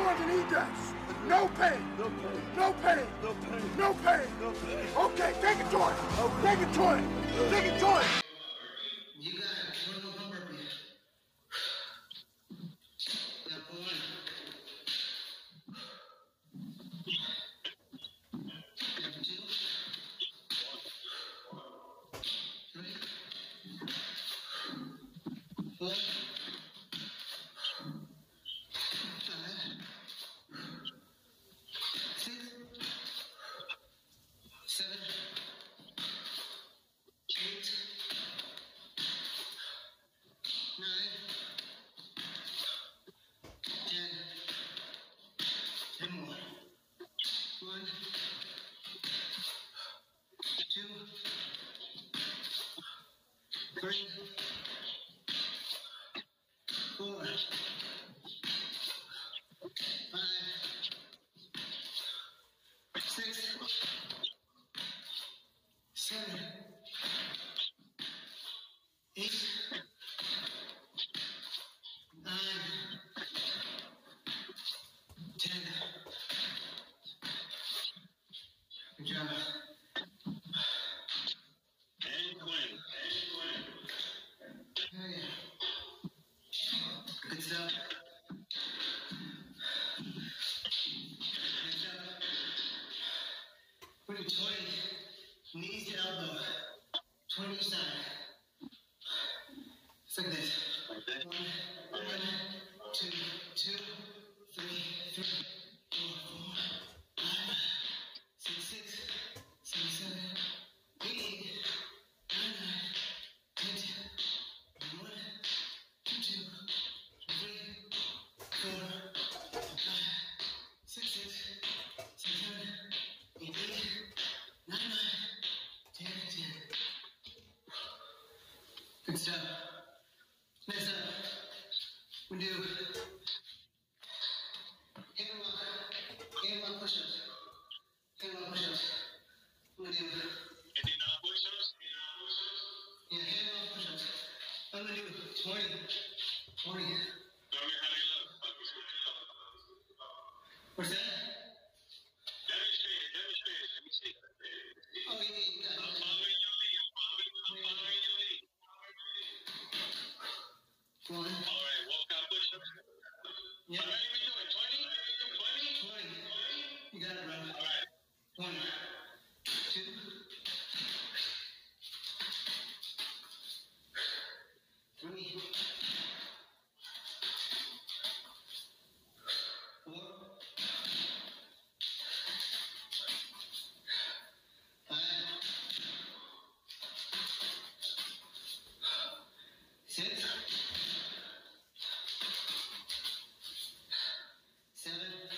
more than he does. No pain. No pain. No pain. No pain. No pain. No pain. Okay, take it to him. Take it to him. Take it to him. You got it. One more burpee. Now pull one. Number 2. 3. 4. 5. 6. 7. 8. 9. 10. 10 more. 1. 2. 3. 4. 5. 6. 7. 8. 9. 10. Good job. And Quinn. Oh, yeah. Good stuff. Next up, we're doing 20 knees to elbow. 20 each side. It's like this. Like that. 1, 2, 2, 3, 4, 5, 6, 7, 8, 9, 10, 1, 2, 3, 4, 5, 6, 7, 8, 9, 10, 10. Good stuff. Next up, we do hip and walk push-ups. Hip and walk push-ups. We're gonna do Indian push-ups. yeah, hip and walk push-ups. I'm gonna do 20. 20. Tell me how they look. What's that? Demonstrate. Let me see. Oh, you mean I'm following your lead. One. All right, walkout push-ups. Yeah. How many we doing? 20? 20. You got it, bro. All right. 1, 2, 3, 4, 5, 6, 7,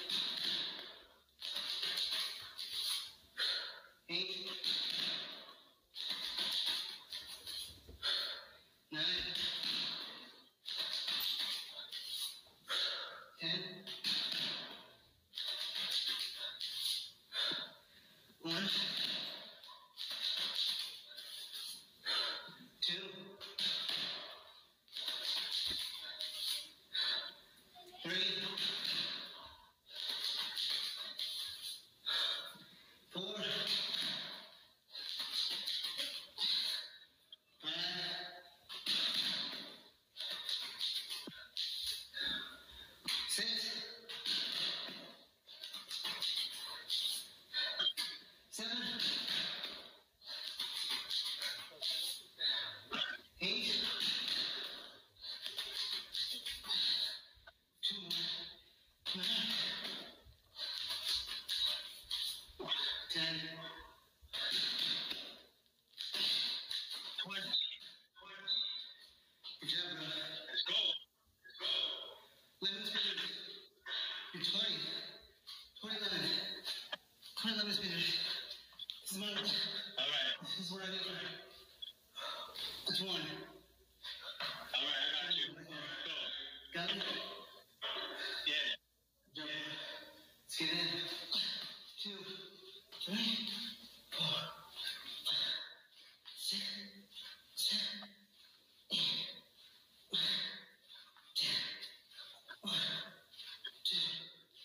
8, 9, 10, 1, 2, 3, 4, 5, 6, 7, 8, 2 more, 9, 10, 20. Good job, bro. Let's go. 11 spinners. You're 20. 21. 21 spinners. This is my one. All right. This is what I do. That's 1. All right, I got you. Go. Got it? Yeah. Jump. Let's get in. 2, 3, 4, 6, 7, 8, 9, 10. 1, 2,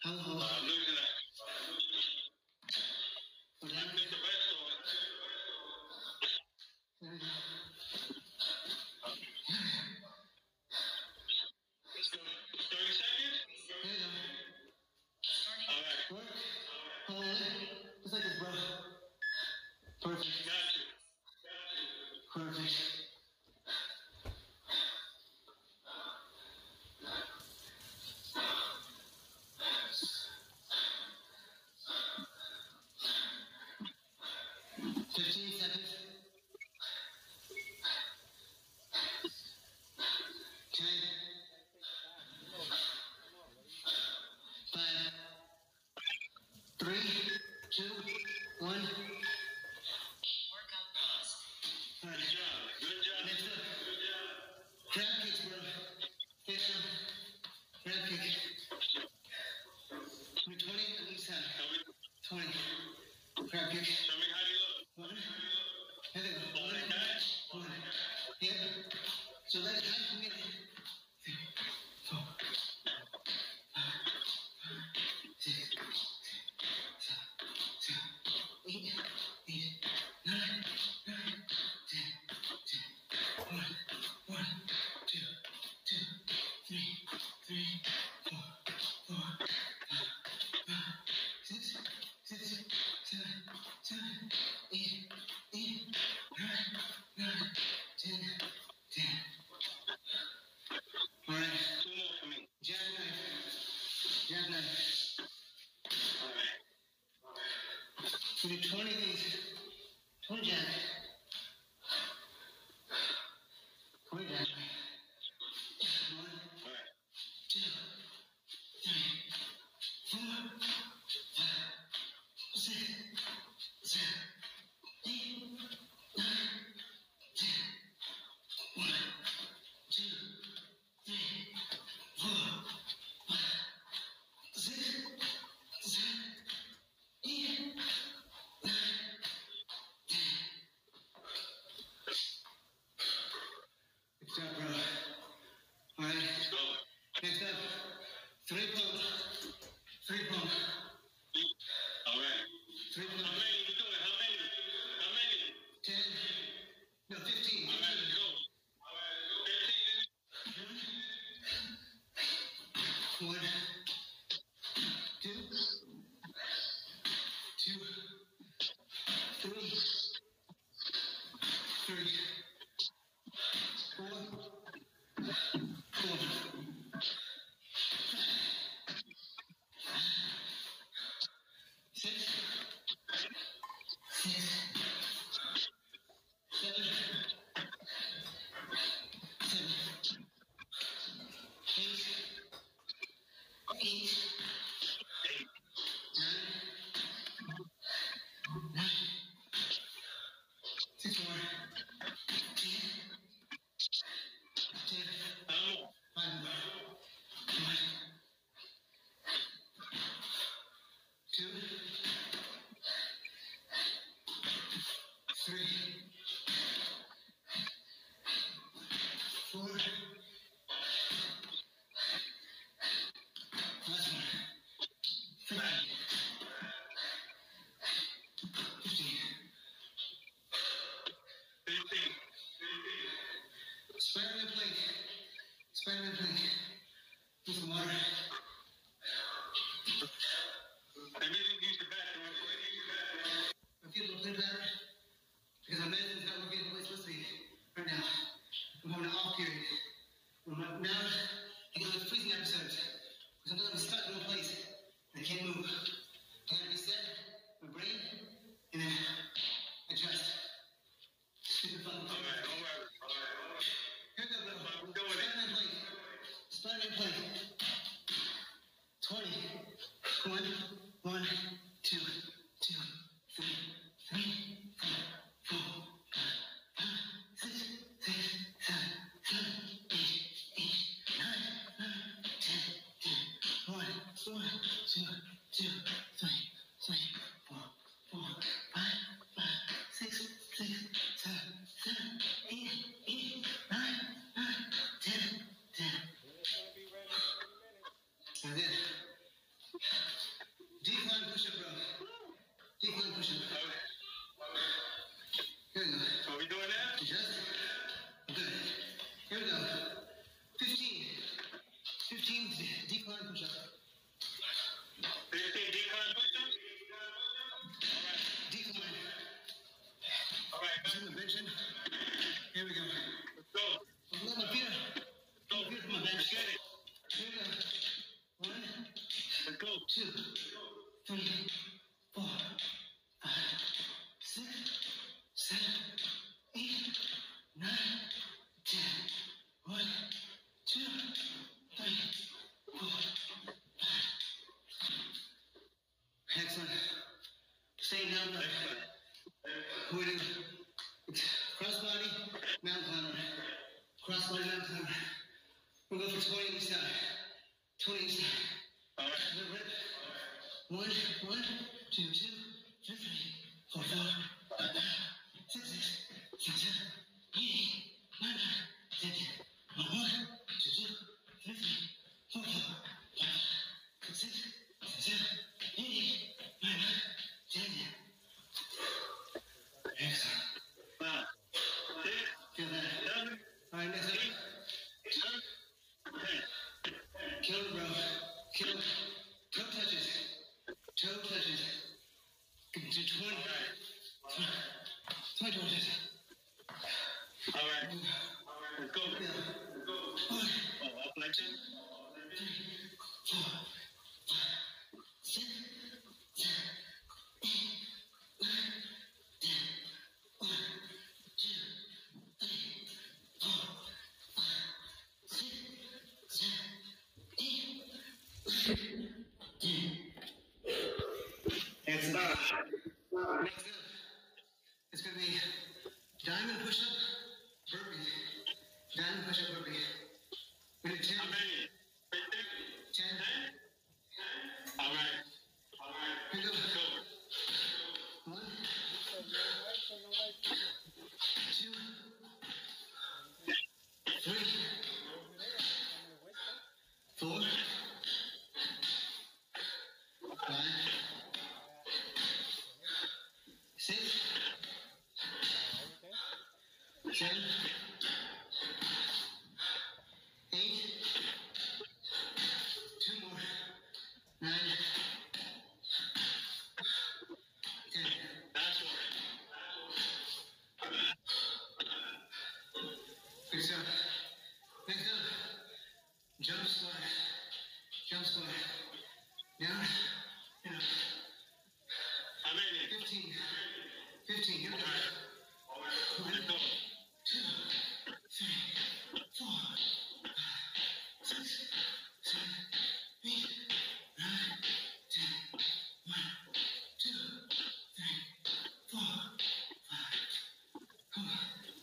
How? I'm losing that. I think the best one. Let's go. 30 seconds? There you go. All right. Work. Hold on. Just like this, bro. Perfect. Got you. Perfect. Decline push-up, bro. Decline push-up. Here we go. What we doing now? Just. Good. Here we go. 15. 15 decline push-up. 15 decline push-ups? Decline. All right, Turn the bench in. Here we go. let's go. Let my feet up. Let my feet up from my bench. Get it. Here we go. 1, Let's go. 2, 3, 4, 5, 6, 7, 8, 9, 10. 1, 2, 3, 4, 5. Excellent. Stay down, bro. We do cross body, mountain climber. Cross body, mountain climber. We'll go for 20 each side. 20 each side. All right. Rip. 1, 2, 2, 3, 4, 4, 5, 6, 7, 8, 9, 10, 1, 2, 3, 4, 5, 6, 7, 8, 9, 10. Excellent. Wow. Feel that? All right, next up. Kill it, bro. Kill it. Toe touches. Toe touches. Do 20. 20 touches. All right. Let's go. Yeah. Oh, up like that? 3, 4, 5, 6, 7, 8, 9, 10. 1, 2, 3, 4, 5, 6, 7, 8, 9, 10. Excellent. Next up, it's going to be diamond push-up, burpee. Diamond push-up, burpee. We do 10. How many? 10. All right. Here we go. Let's go. 1, 2, 3, 4, 5, 6, 7, 8, 2 more, 9, 10. That's one. Good stuff. Next up, jump squat. Jump squat. Down and up. How many? 15. 15. Here we go. 1, 2, 3, 4, 5, 6, 7, 8, 9, 10. 1, 2, 3, 4, 5. Come on.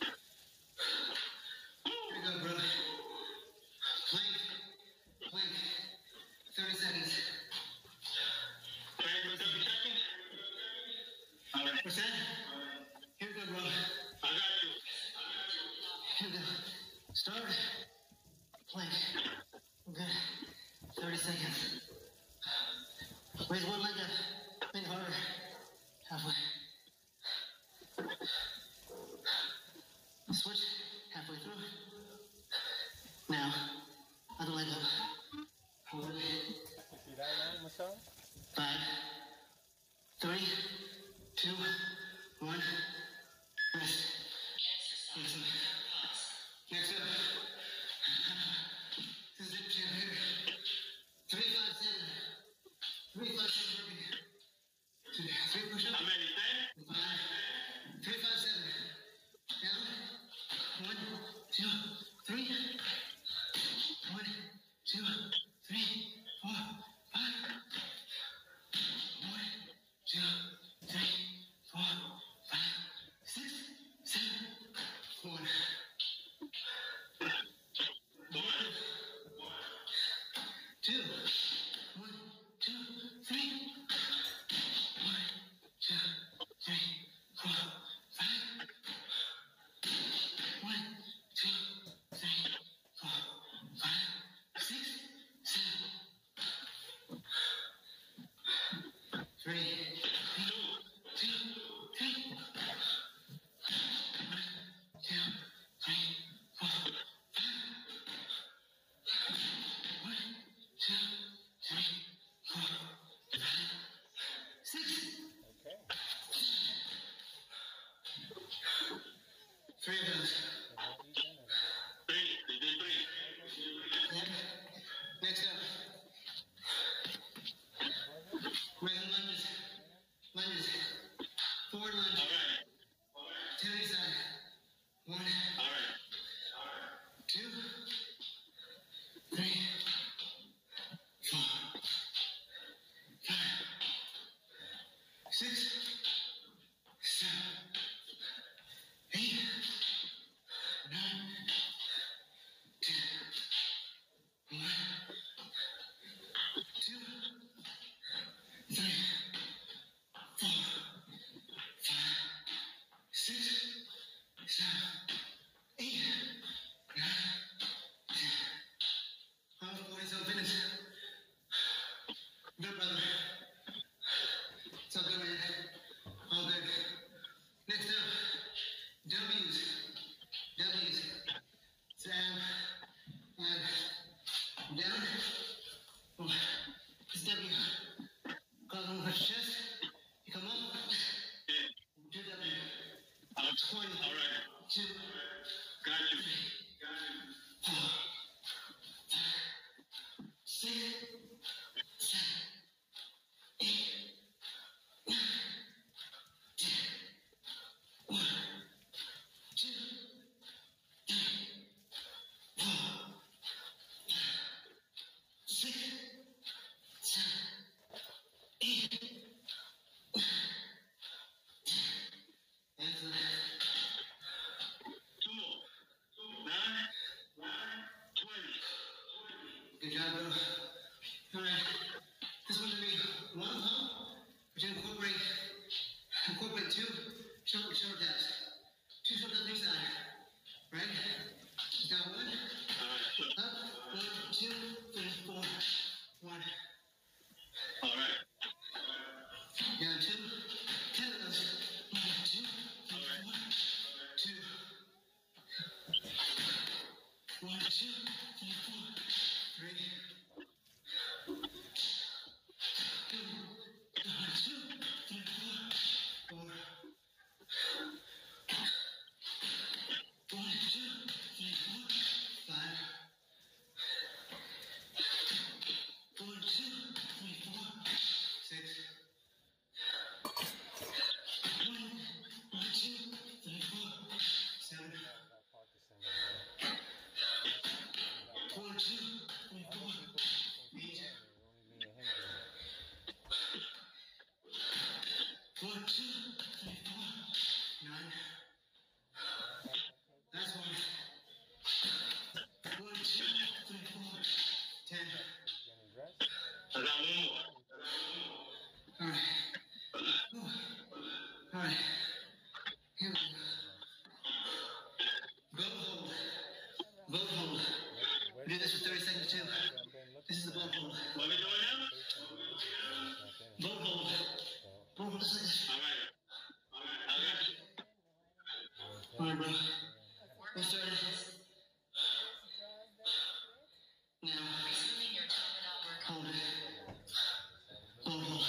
Here we go, bro. Plank. Plank. 30 seconds. Plank for 30 seconds? All right. What's that? Here we go, bro. I got you. Here we go. Start. Plank. Good. 30 seconds. Raise one leg up. Make it harder. Halfway. Switch. Halfway through. Now. Other leg up. 5, 3, 2, 1. Rest. Excellent. Next up. This is it, champ here. 3, 5, 7. 3, 5, 7 burpee. 3 push-ups. How many? 10? 5, 3, 5, 7. Down. 1, 2, 3. 1, 2, 3, 4, 5. 1, 2, 3, 4, 5, 6, 6. Okay. 3 of those. Three. You did 3. Yep. Next up. Raising lunges. Lunges. Forward lunge. All right. 10 each side. 1, All right. 2, 3, 4, 5, 6, 7, 8, 9, 10. 1, 2, 3, 4, 5, 6, 7, 8, 9, 10. Almost 47 minutes. Good, brother. It's all good, man. All good. Next up, W's. W's. Down and down. Oh, it's W. Call on the chest. You come up. Do W. 20. All right. 2. Got you. 4, 5, 6, 7, 8, 9, 10. 1, 2, 3, 4, 5, 6, 7, 8, 9, 10. Excellent. 2 more. 9, 20. Good job, bro. All right. This one's gonna be 1 pump, but you incorporate 2 shoulder taps. 2 shoulder taps each side. Right? Down 1. All right. Up. 1, 2, 3, 4. 1. All right. Down 2. 10 of those. 1, 2, 3, 4. 2. 1, 2, 3, 4. 3. 2, 1, 2, 3, 4. 4. 1, 2, 3, 4. 5. 1, 2, 3, 4. 6. 1, 2, 3, 4. 7. Parkinson. 1, 2, 3, 4. 8. 1, 2, 3, 4. 9. Last one. 1, 2, 3, 4. 10. I got 1 more. All right. All right. Here we go. Boat hold. Boat hold. We do this for 30 seconds too. This is the boat hold. What are we doing now? Boat hold. Boat hold. Just like this. All right. All right. I got you. All right, bro. Let's start it. Now, hold it. Boat hold.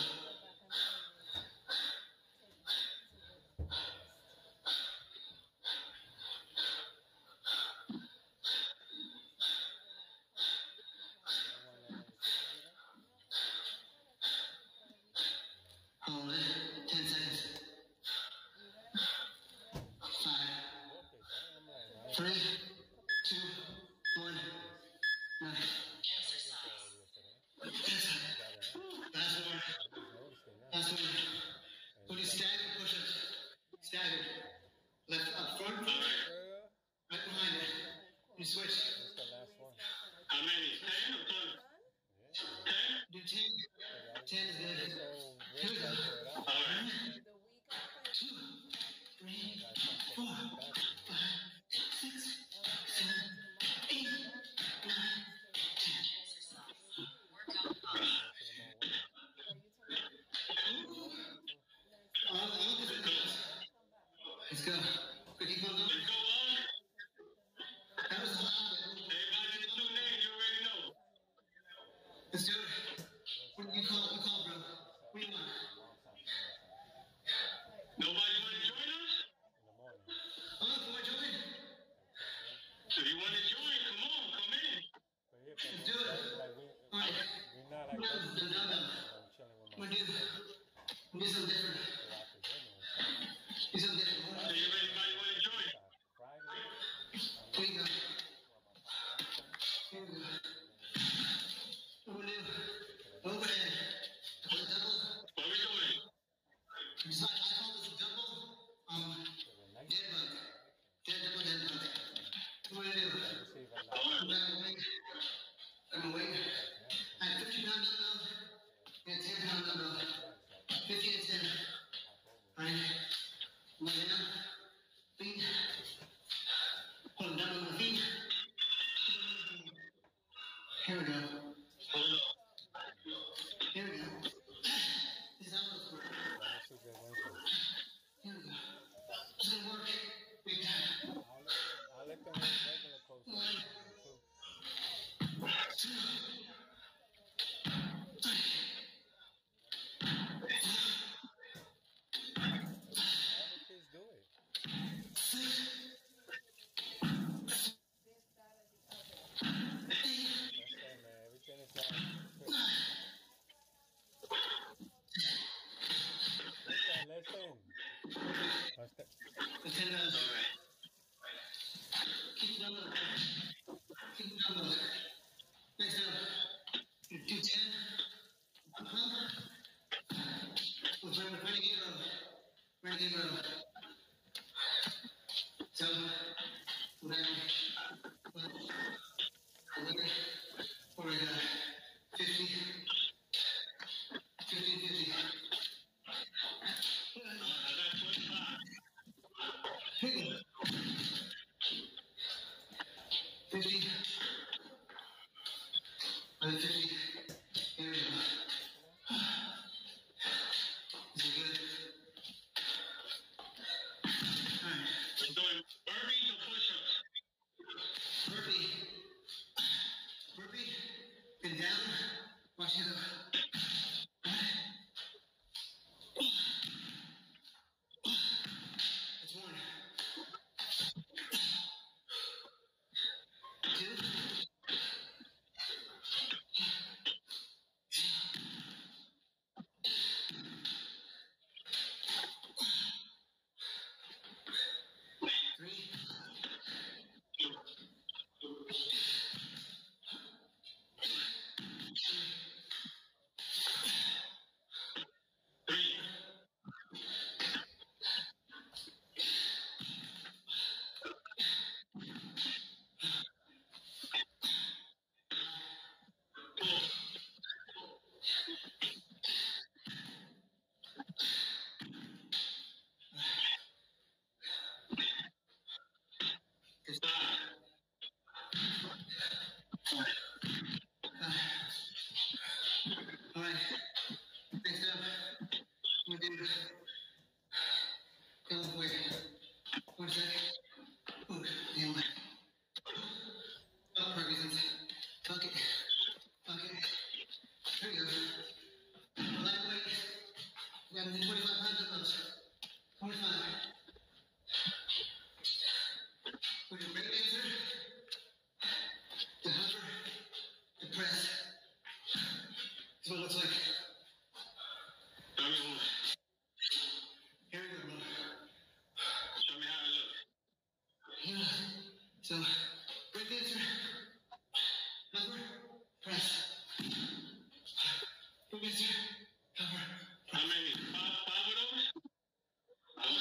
Hold it. 10 seconds. 5, 3, 2, 1. 9. Last one. Last one. We'll do staggered push-ups. Staggered. Left up front. All right. Right behind it. You switch. That's the last one. How many? 10 or 20? 10? Do 10. 10 is good. Here we go. All right. 2, 3, 4, 5, 6, 7, 8, 9, 10. Let's go. Keep on going. Let's go on. That was a lot. Everybody just tune in. You already know. Let's do it. What do you call it? the dumbbell. I'm chilling with I'm my gonna do something different. Do something different. So everybody want to join? Friday. Here we go. Here we go. I'm gonna do overhead. For the double. What we doing? So I call this a double dead bug. Double dead bug. What do I do? I'm gonna wait. I'm gonna wait. I have 50-pound dumbbell and a 10-pound dumbbell. 50 and 10. Alright. Lay down. Feet. Hold down on my feet. Here we go. Here we go. This is how it looks. Here we go. It's gonna work big time. I'll let them regular post. 1, 2, 3. All the kids do it. That's it, man. Everything is listen. What's that? The 10 rounds. Keep the dumbbell. Keep the dumbbell. Next up, do 10. Pump. With renegade row. Renegade row. So, whatever. 11. Or 50. 50, 50. I got 25. Here we go. 50. Another 50. Here we go. This is good. Alright. We're doing burpees or push-ups? Burpee. Burpee. And down. Watch it go. That's 1. 2. 3. 3. 4. Good. 5. Alright. Next up, we're gonna do go quick. 1 sec. Ooh, damn. Oh, Parkinson's. Fuck it. Fuck it. Here we go. Lightweight. We gotta do 25 dumbbells. 25. We're doing break dancer, the hover, the press. This is what it looks like. Show me who. Here we go, bro. Show me how it looks. Yeah. So, break dancer, hover, press. Break dancer, hover, How many? Five of those? Five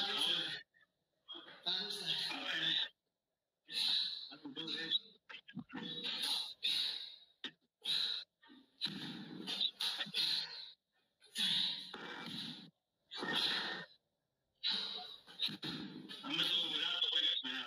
side. All right. I can do this. I'm gonna do it without the weights, man.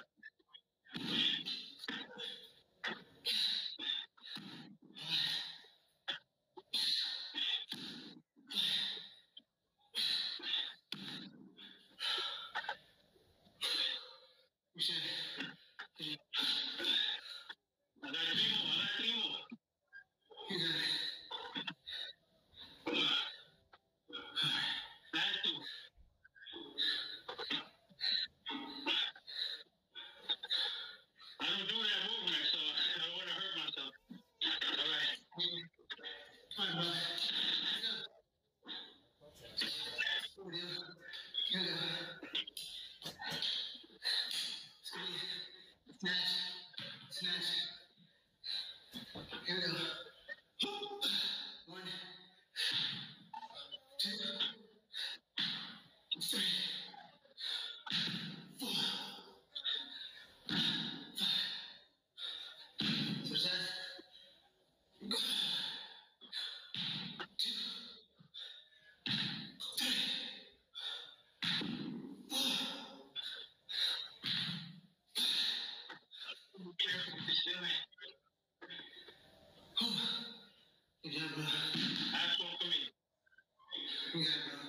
You got it, bro.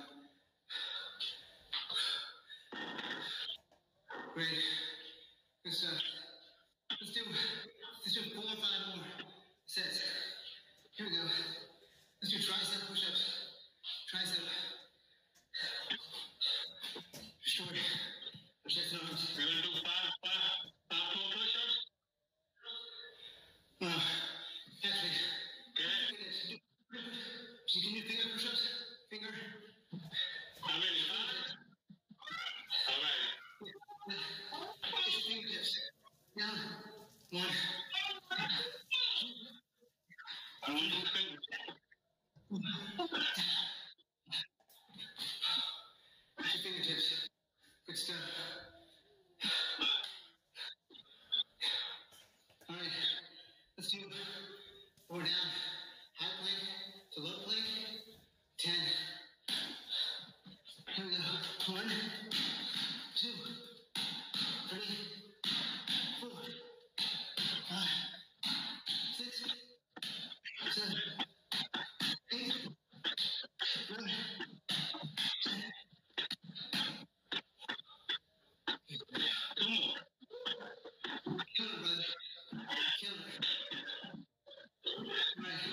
Great. Good stuff. Let's do 4 or 5 more sets. Here we go. Let's do tricep push-ups. Tricep. Short. Chest and arms. We're gonna do five more push-ups. Actually, Go ahead. so you can do finger push-ups. Finger. How many? 5? All right. Push your fingertips. Down. 1. I'm gonna do fingers. Push your fingertips. Good stuff. All right. Let's do 4 down. High plank to low plank. 10. Here we go. 1, 2, 3, 4, 5, 6, 7, 8, 9, 10. 2 more. Kill it, brother. Kill it. All right.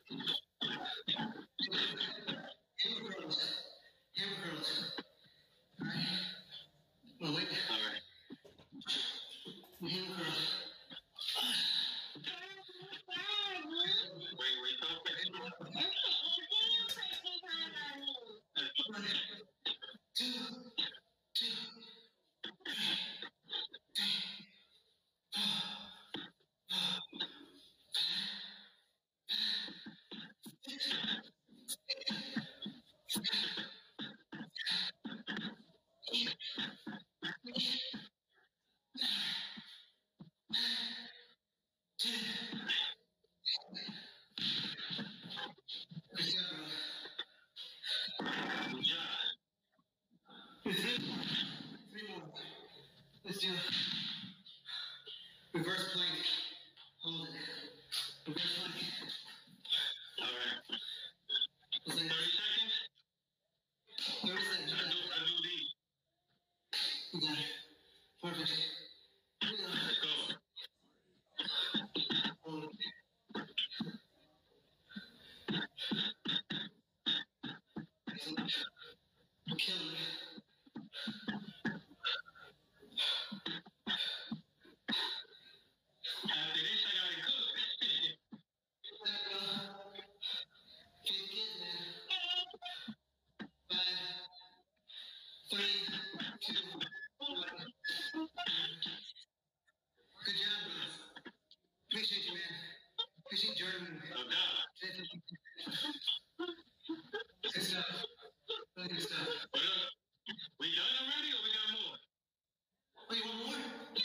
Hammer curls. Hammer curls. All right. Well, wait. All right. Hammer curls. Wait, talk. 2, 2, 10. Good job, bro. Good job. 3 more. Let's do reverse plank. Hold it. Reverse plank. All right. Was that 30 seconds. 30 seconds? I do these. You got it. Perfect. Here we go. Let's go. Hold it. Excellent. We're killing it. After this, I gotta cook. There we go. Kids, man. 5, 3, 2, 1. Good job, bro. Appreciate you, man. Appreciate Jordan. No doubt. Good stuff. Really good stuff. What up? We done already or we got more? Oh, you want more? Let's give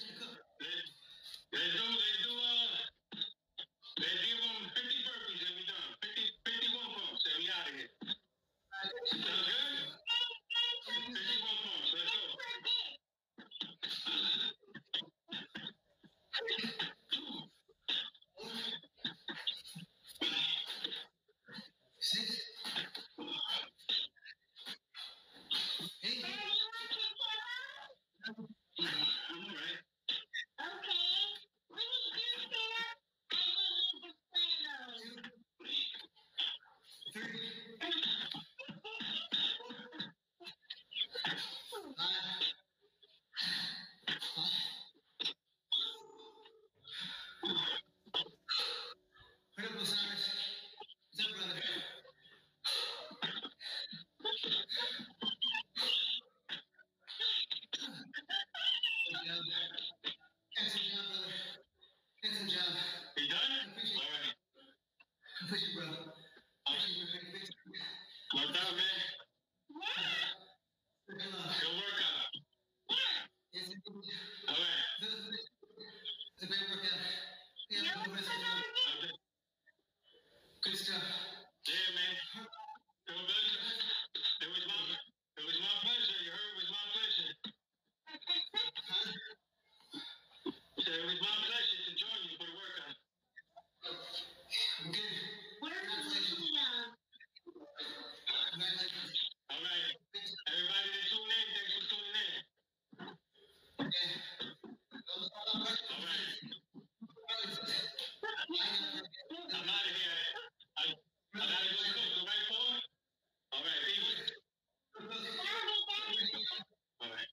them 50 burpees and we done. 51 pumps and we out of here. Sound good? 51 pumps. Let's go. 6, 8. All right. 2, 3, 5. Put up, Osiris. What's up, brother? Good job. Excellent job, brother. Excellent job. We done? I appreciate All right. you, bro. Appreciate you. No doubt, man.